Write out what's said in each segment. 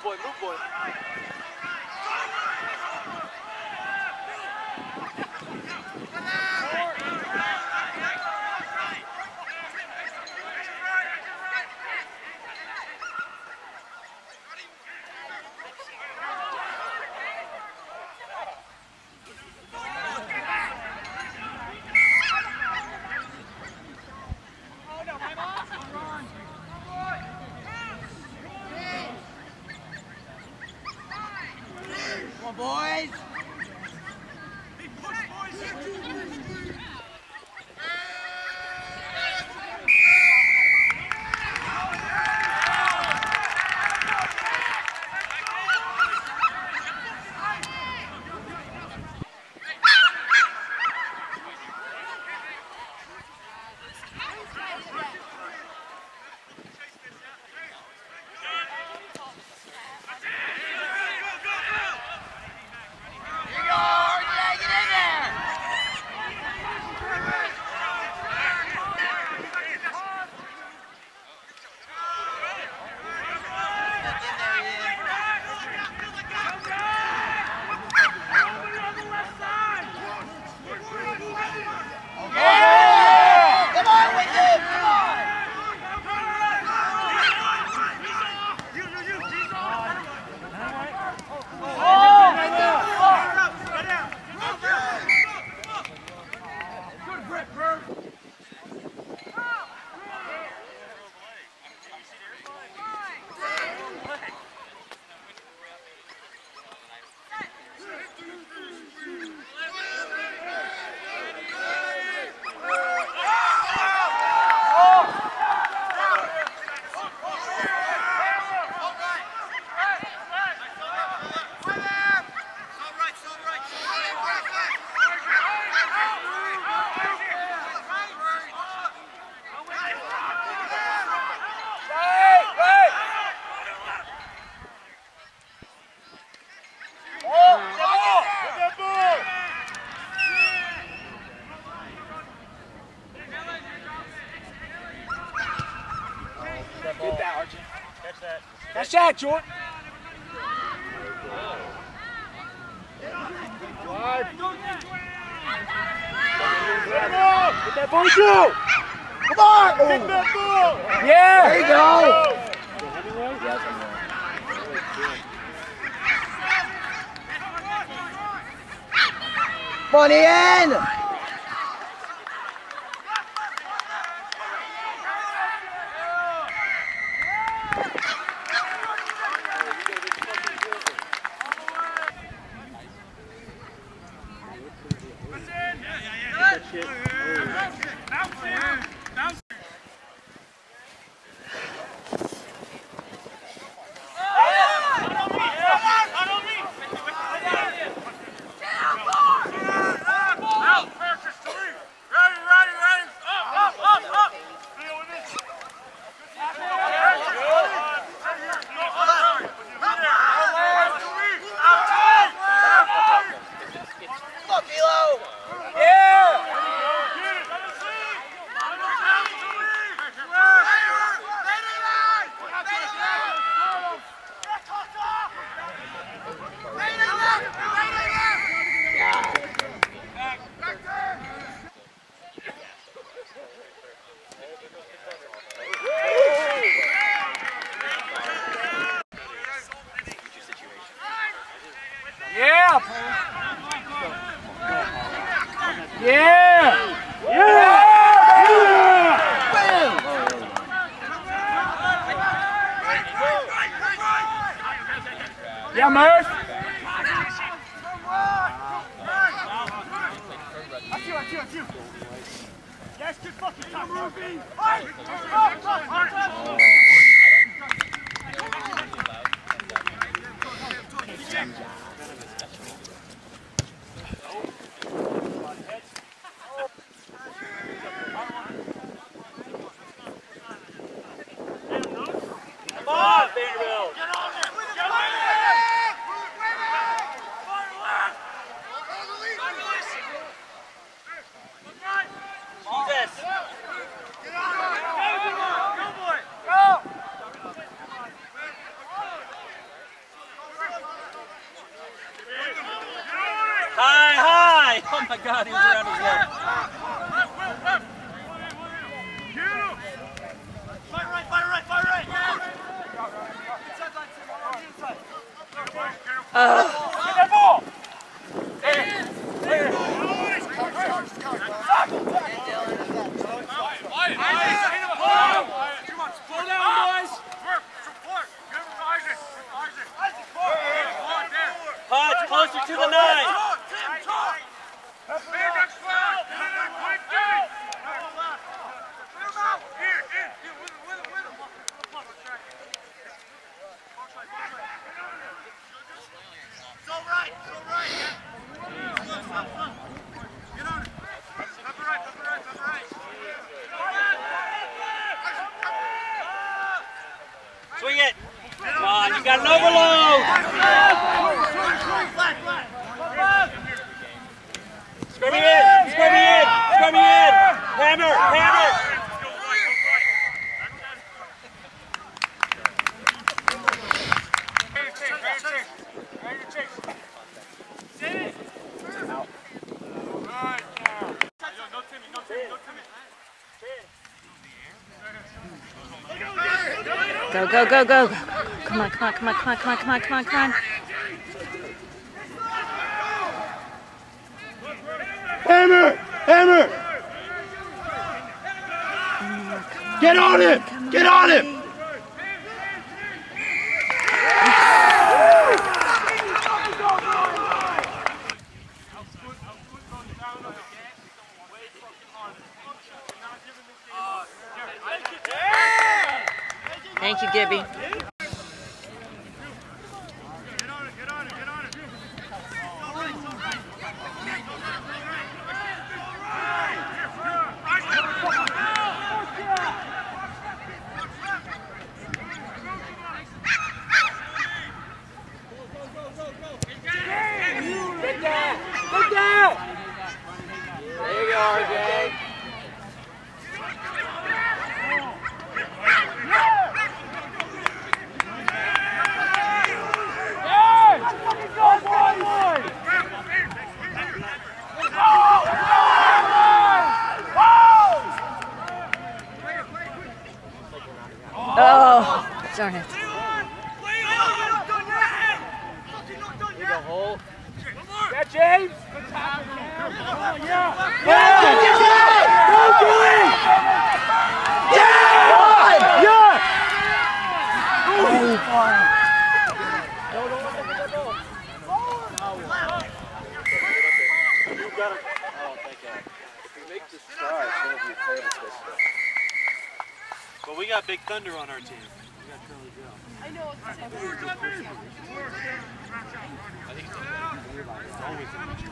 boy, move boy. Boys! Catch that, Jordan. Get that ball, shoot! Come on! Get that ball! Yeah! There you go! Money in! Yeah, Murph. That's you. Yes, good fucking time, Murphy. Come on, Vanderbilt. Get on there. Get on there. Jesus. Get on there. Go, boy. Go. Oh my God, he was around his leg. Get that ball! Slow down, boys! Hodge, closer to the 9. Swing it. Come on, you got an overload. Scrub me in, scrub me in, scrub me in. Hammer, hammer. Go, go, go, go. Come on, come on, come on, come on, come on, come on, come on, come on. Hammer! Hammer! Get on him! Get on him! Thank you, Gibby. Oh, darn it. Yeah, James! Well, we got Big Thunder on our team. We got Curly Joe. I know it's the same. I think it's always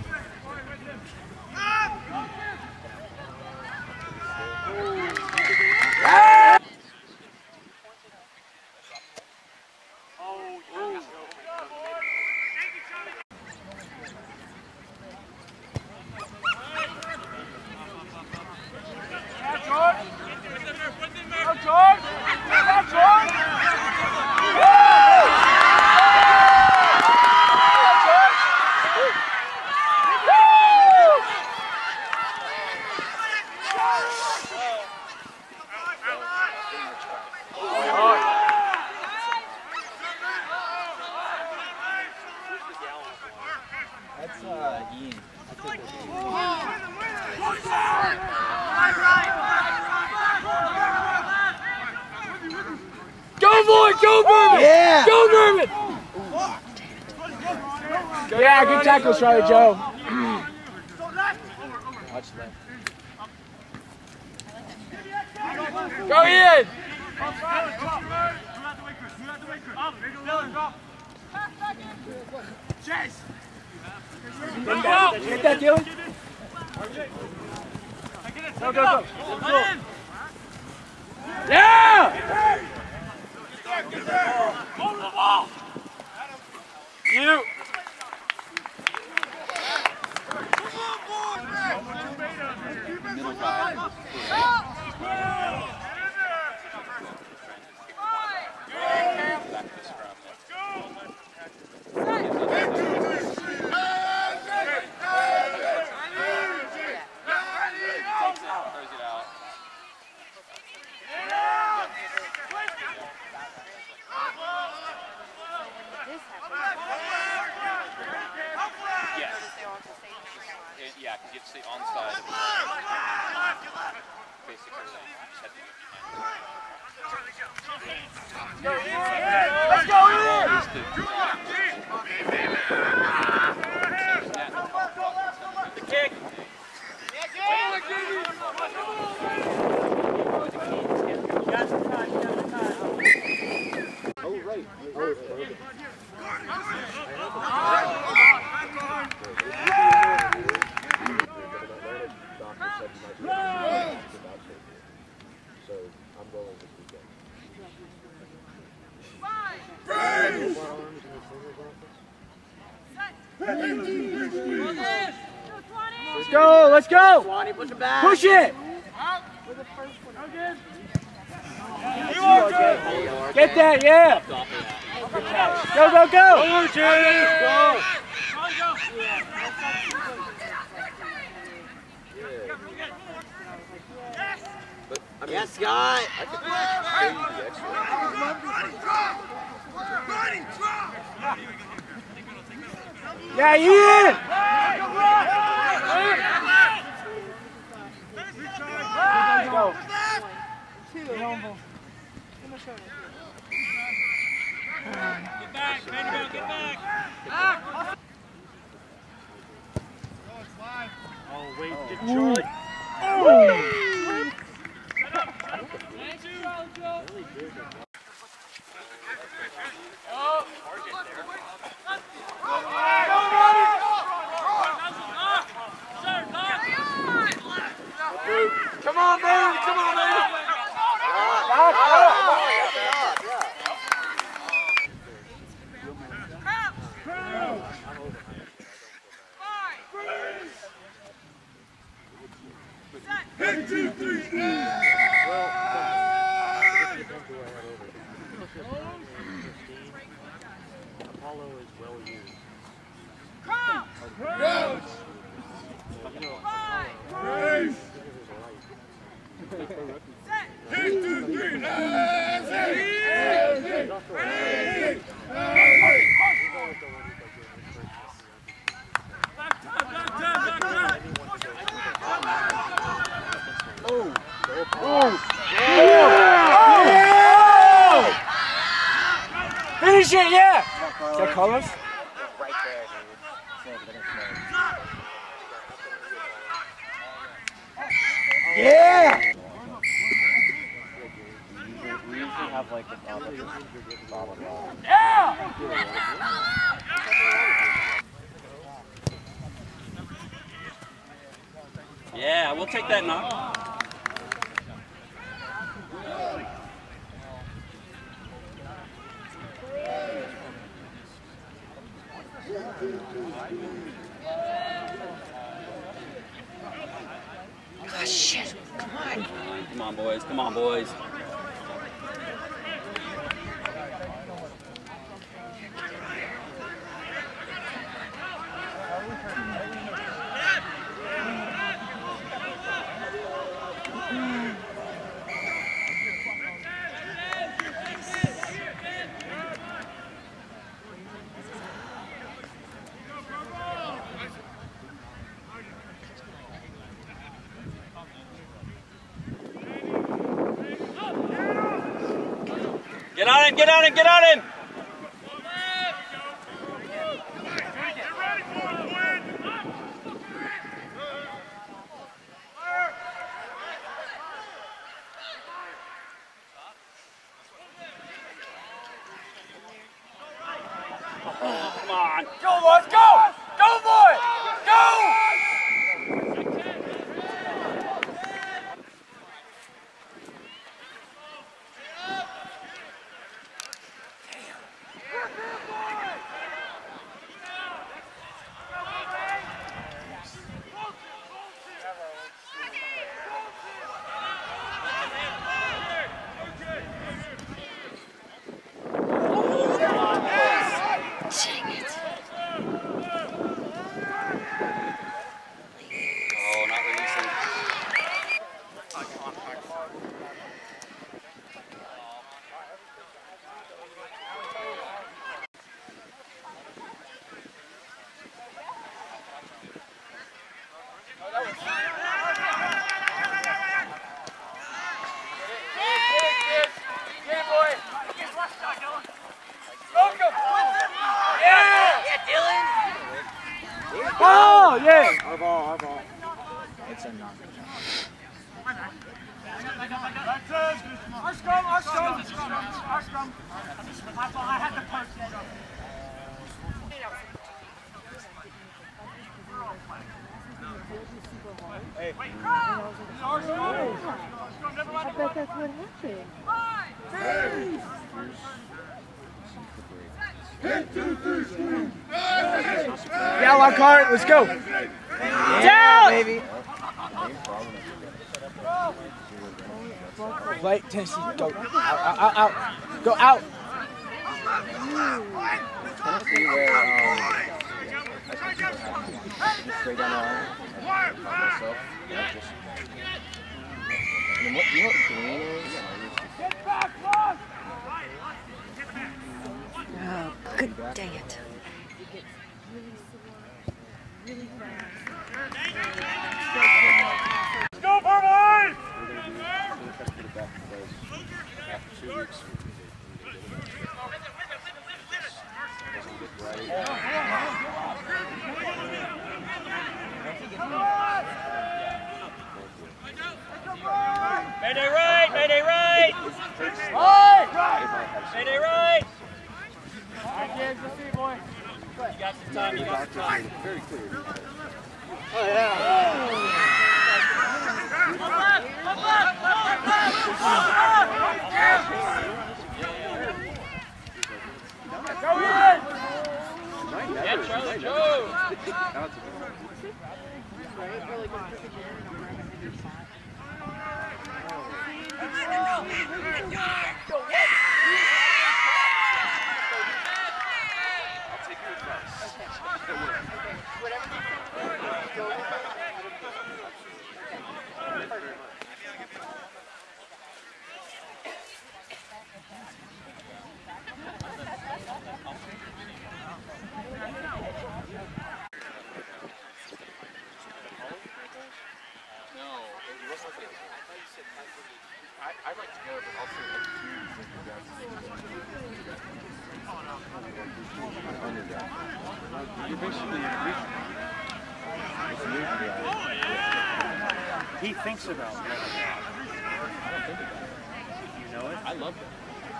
Go, Mervin! Yeah! Go, Mervin! Yeah, good tackle, Charlie Joe. Watch that. Go, Ian! Chase! Get that, Dylan? Go, go, go. Yeah! Get there! Hold the ball! you. So I'm going this weekend. Let's go, let's go! Sewanee, push it back. Push it! Get that, yeah! Go, go, go! Go! But, I mean, Yes, Scott. I could pay you the extra. Yeah, Ian! Go. Get back, Vanderbilt, get back. Oh, wait, Detroit. Come on, man! Come on, man! Apollo is well used. Finish it, yeah! Is that Carlos? Right there, dude. Yeah! We usually have like a blah, blah, blah. Yeah, we'll take that knock. Oh, shit. Come on. Come on, boys. Come on, boys. Get on him, get on him, get on him! Come on. Go, boys, go! Go, boys! Go! Dang it. I bet that's what happened. Yeah, Lockhart, let's go. Down! Baby. Play, Tennessee, go. Out. Go out. Trying to see where, just straight down the line. Myself. Yeah, just. I mean, you know what green is? Oh, good dang it. Let's go, Vermont! After 2 weeks. Mayday right! Mayday right! Mayday right! You got some time, you got some time. Very clear. Oh, yeah. Yeah, Charlie Joe! I'd like to go, but also like you're basically He thinks about it. I don't think about it. You know it? I love it.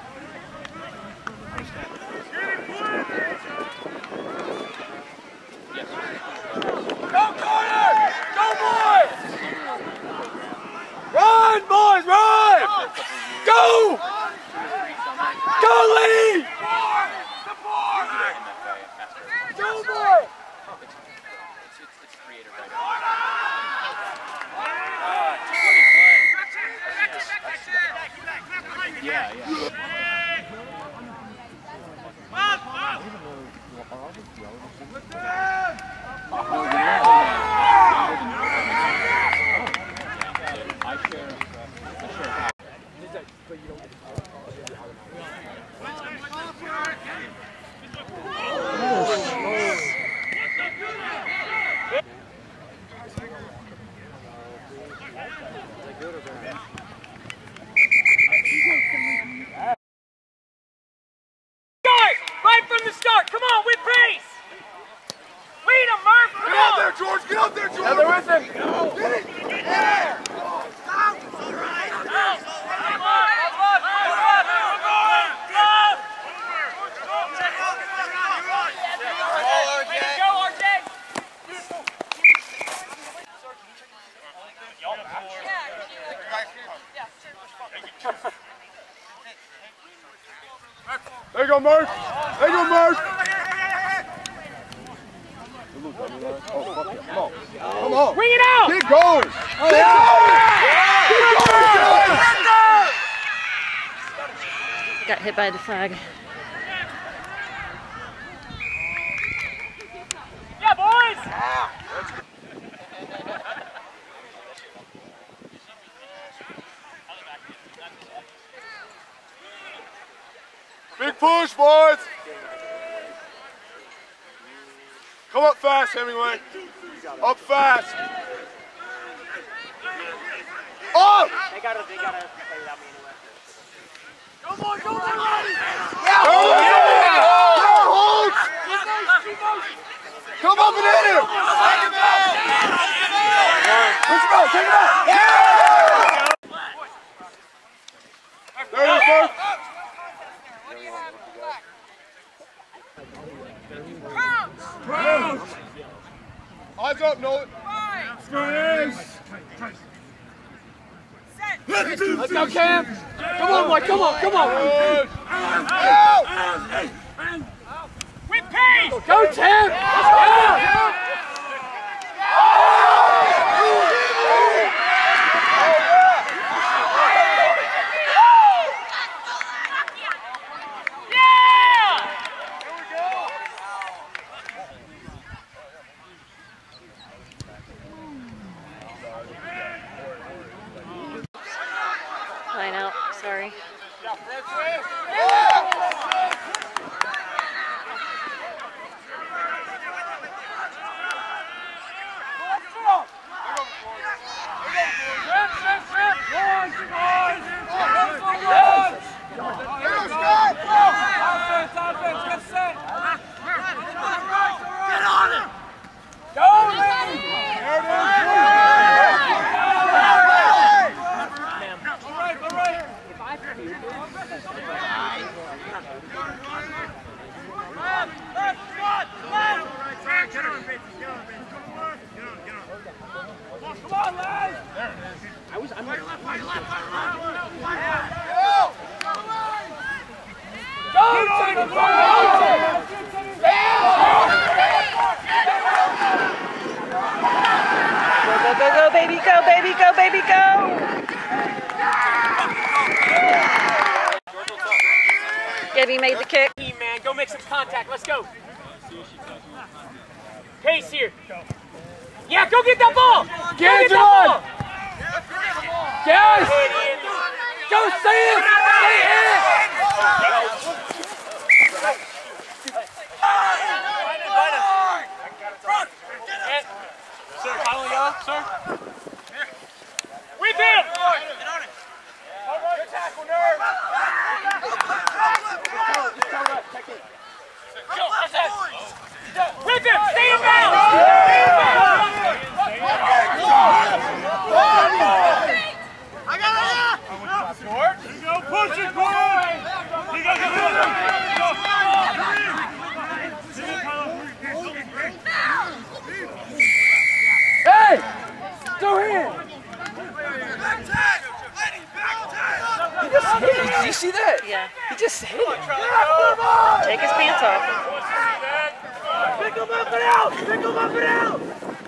Go, corner! Go, boys! Run, boys, run! Go! Go, Lee! Go, boy! It's creative right now. Yeah. Right from the start! Come on, with pace! Lead him, Murph! Come Get out on! there, George! Get out there, George! Now they're with him. Get it! Yeah! There you go, Murph! There you go, Murph! Oh, fuck it. Come on. Come on! Bring it out! Keep going! Oh, yeah. Keep going! Got hit by the flag. Yeah, boys! Big push, boys! Come up fast, Hemingway. Up fast. Up! They gotta play without me anyway. Come on, go, buddy! Yeah. Hold! Come up and hit him! Push him out, take him out! Yeah! There you go, Eyes up, Nolan. Let's go, Cam. Come on, boy. Come on. Come on. With pace! Go, Tim. Let's go. Line out, sorry. Go, baby, go, baby, go, baby, go! Gabby made the kick. Man, go make some contact. Let's go. Pace here. Yeah, go get that ball. Get it on. Yes. Go, stay in. Stay in. Sir, final yellow, sir. With him. Good tackle, nerve. With him. Stay in bounds. Stay in bounds. I got it. There you go. Push it, boy. You got Hey! Go ahead! He just hit it. Did you see that? Yeah. He just hit it. Take his pants off. Pick him up and out. Pick him up and out.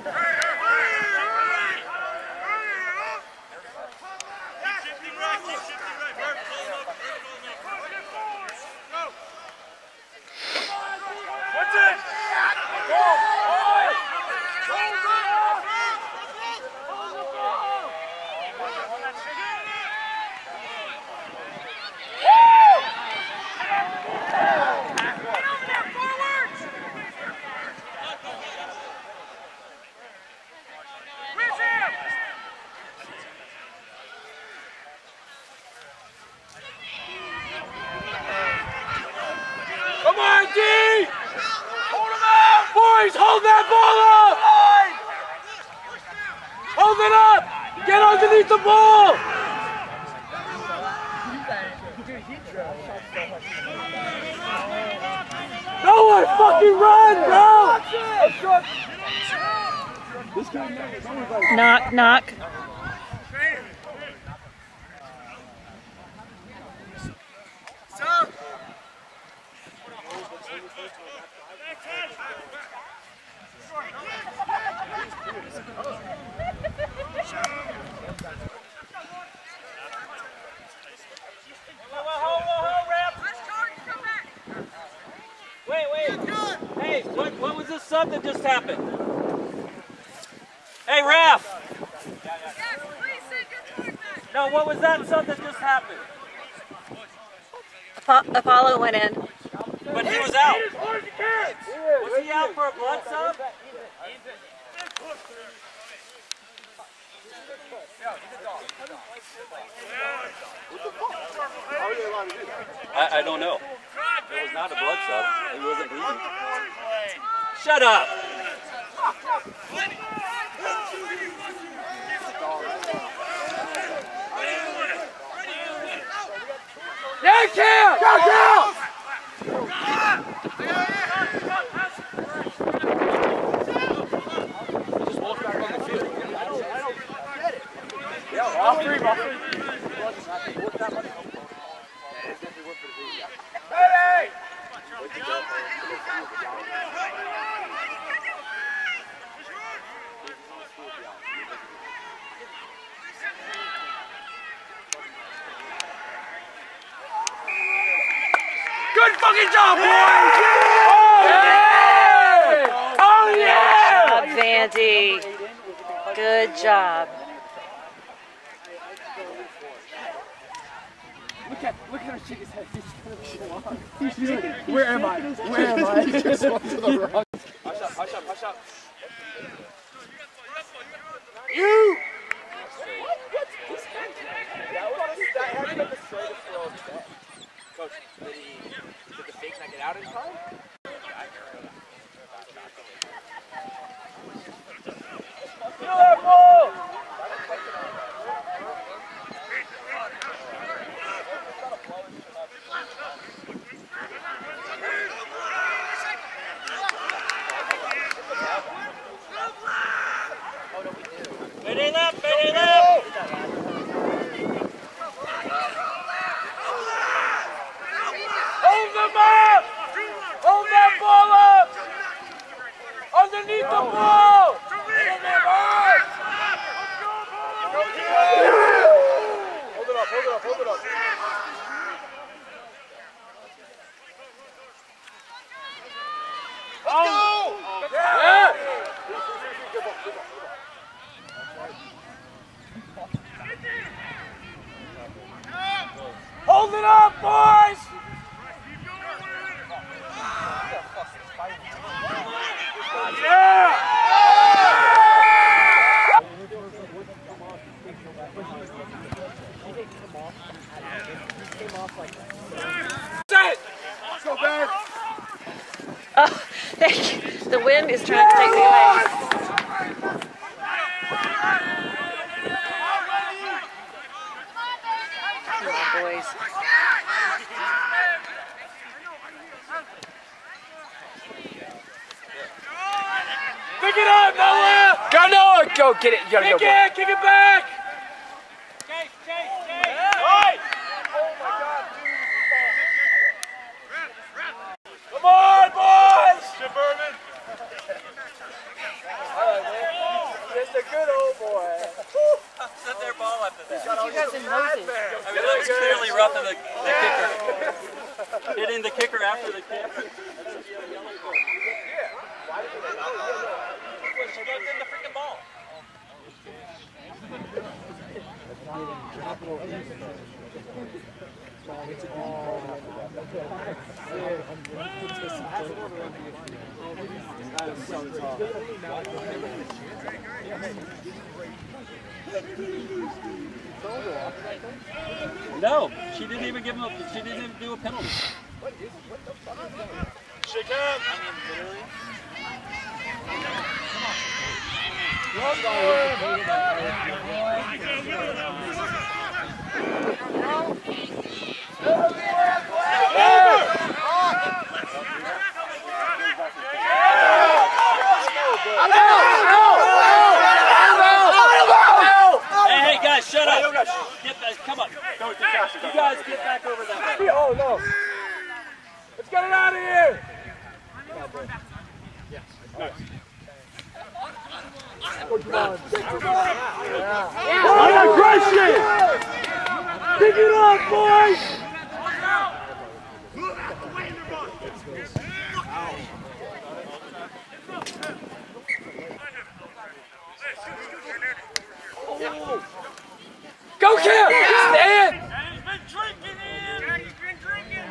Come on, D! Hold him out! Boys, hold that ball up! Hold it up! Get underneath the ball! No one fucking run, bro! Knock, knock. Hey, what was this sub that just happened? Hey, ref! No, what was that sub that just happened? Apollo went in. But he was out. Was he out for a blood sub? I don't know. It was not a blood sub. He wasn't bleeding. Shut up! Yeah, Cam! Go, Cam! Just walk back on the field. I don't get it. All three, ball three. Hey! Good fucking job, boys! Oh yeah! Good job, Vandy. Good job. Look at her shake his head. He's gonna be where am I? Where am I? He just went to the wrong. Hush up. You! That had been the straightest throw of the day. Coach, did the fake not get out in time? Feel that ball! Bend it up! Hold them up! Hold that ball up! Underneath the ball! Hold it up. Let's go! Yeah! Hold it up, boys! Yeah! Let's go, Ben! Oh, thank you. The wind is trying to take me away. Come on, boys. Pick it up, Noah! Go, Noah! Go, get it. You gotta go. Kick it back! Chase! Right! Oh my God, come on, boys! Suburban! Just a good old boy. Set their ball after that. You guys in Moses. I mean, that was clearly rough in the kicker. Hitting the kicker after the kick. She gave them the freaking ball. No, she didn't even give him she didn't even do a penalty. Shake up! I mean, literally. Hey guys, shut up! Get back, come on. You guys get back over that way. Oh no! Let's get it out of here! Aggression! Pick it up, boys! Go, Kim! Stand! He's been drinking in! He's been drinking!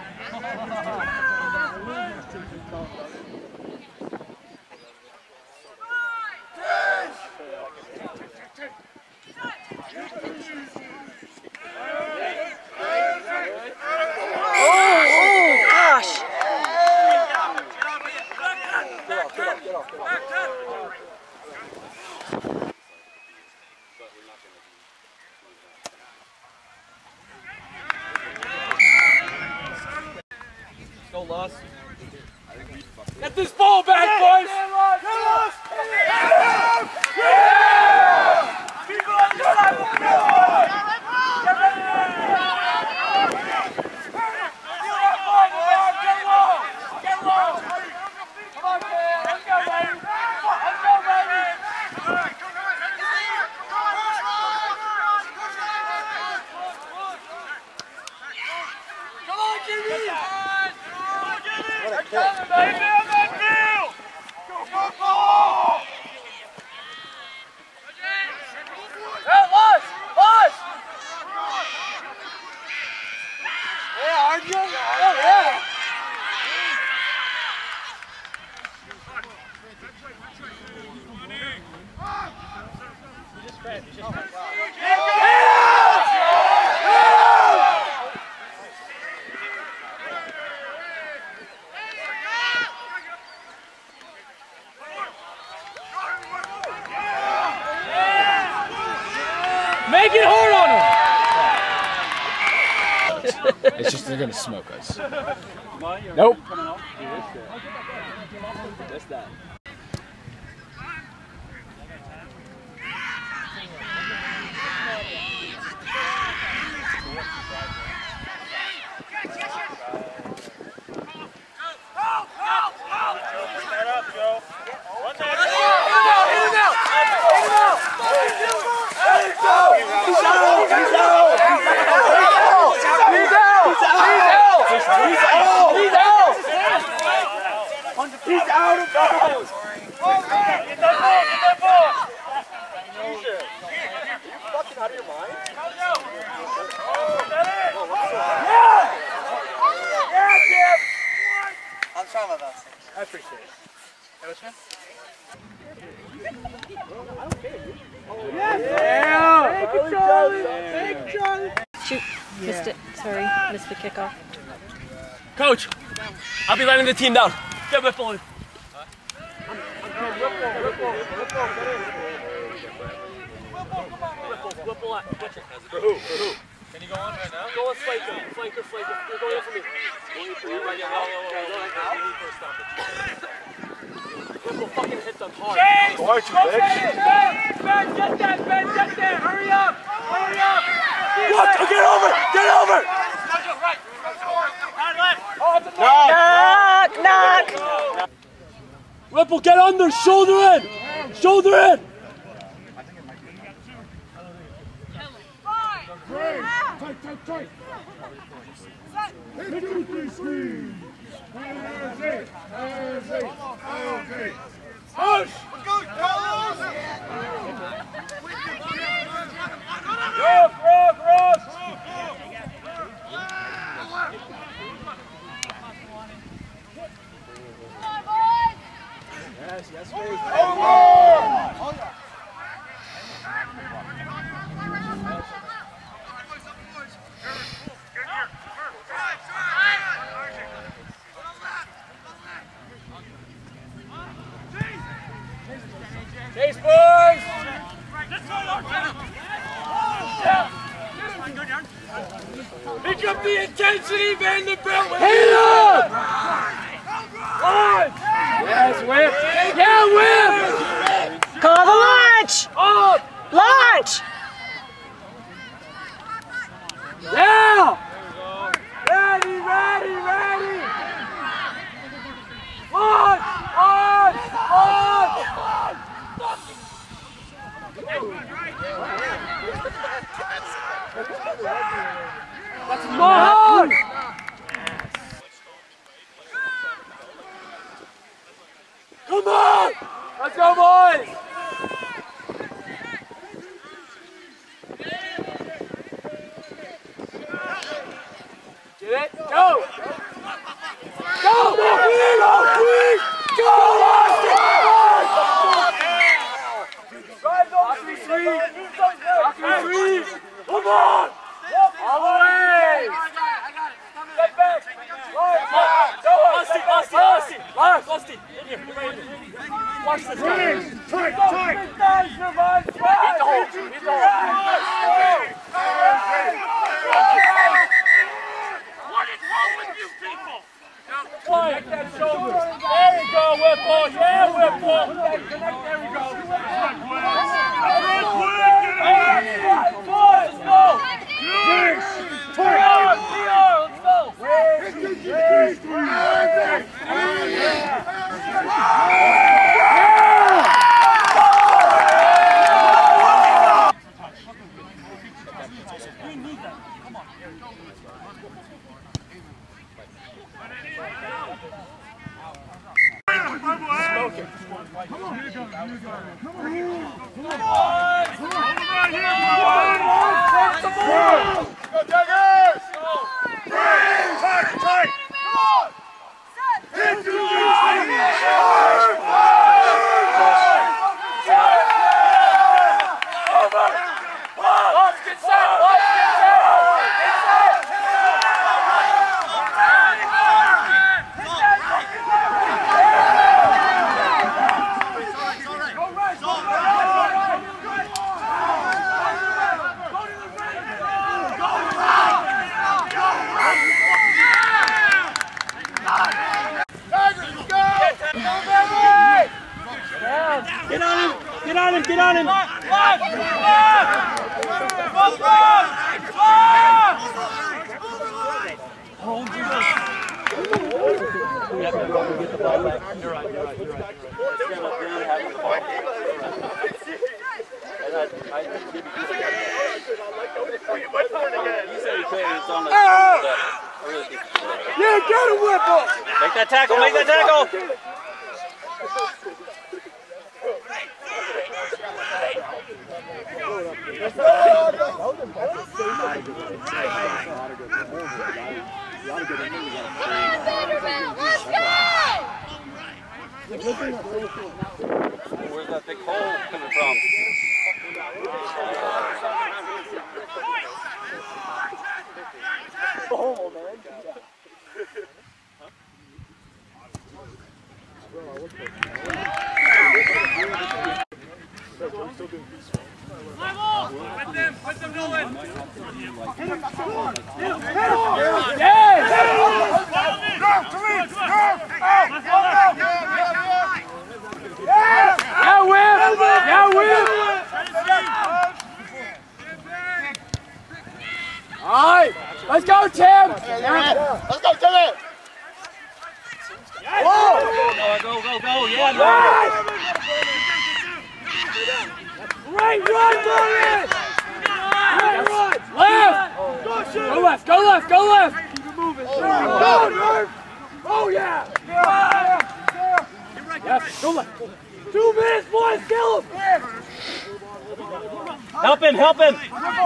Get this ball back, boys! Yeah! People on the side, Make it hard on them! It's just they're gonna smoke us. Nope. He's out of bounds! Get that ball! Are you fucking out of your mind? Yeah, Kim! I'm trying my best. I appreciate it. Hey, what's your name? Yeah! Thank you, Charlie! Thank you, Charlie! Shoot, missed it. Sorry, missed the kickoff. Coach, I'll be letting the team down. Get Whipple in. Whipple at. For who? Can you go on right now? Go on flanker. You're going in for me. Going for you right now. Whipple fucking hit them hard. Why aren't you bitch? Ben, get that. Hurry up. What? Get over! Knock! Whipple, get under! Shoulder in! Tight. Push! Rock! Yes, please. Chase, boys! Pick up the intensity, Vanderbilt! Hit him! Launch! Yes, whip! Yeah, whip! Call the launch! Up! Launch! Yeah! Ready! Launch! That's Mahon! Come on! Let's go, boys! Get it? Go! Go! Go! Come on! All the way! Get back! Lusty! In here, right here. Watch this guy. Tight! Beat the hole. What is wrong with you people? Connect that shoulder. There you go, Whipple. Yeah, Whipple. Connect, there we go. Let's go. Get on him! Yeah, get him, Whipple! Make that tackle, make that tackle! Vanderbilt, let's go! Where's that big hole coming from? Oh, man. Put them going! Alright, let's go, Tim! Let's go, Timmy! Go, yeah, Right! Great run, Morgan! Great run! Left! Go left, go left, go left! Keep it moving. Go, Nerf! Oh, yeah! Yes, go left. 2 minutes, boys, kill him! Help him, help him!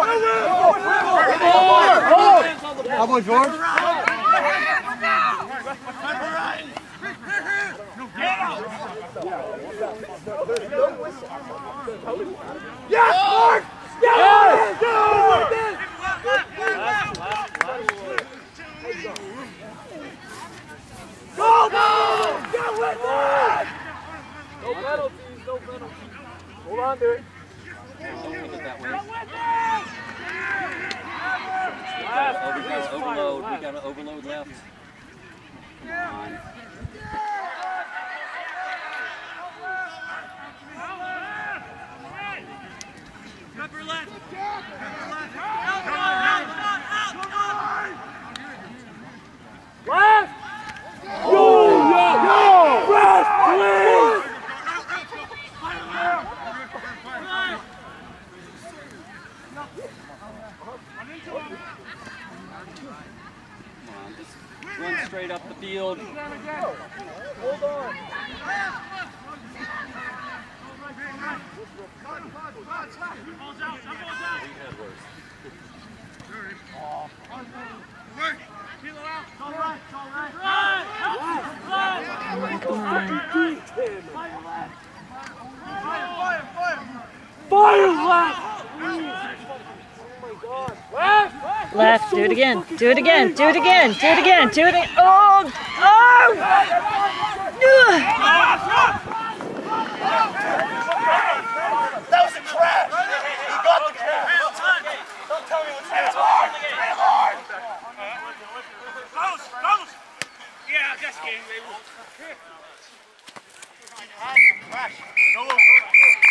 How about George? Yes, Mark! Yes! Go! Get with it! No penalties, no penalties. Hold on to it. Overload, we got an overload left. Come on. Cover left! Left! Go! Rest, please! Come on, just run straight up the field. Hold on. Fire left! Left, do it again, do it again, do it again, do it again, do it again. Oh! Oh! That was a crash! He got the crash! Don't tell me what's hard! Hard! Vamos! Yeah, just kidding, baby. He had the crash. No one broke through.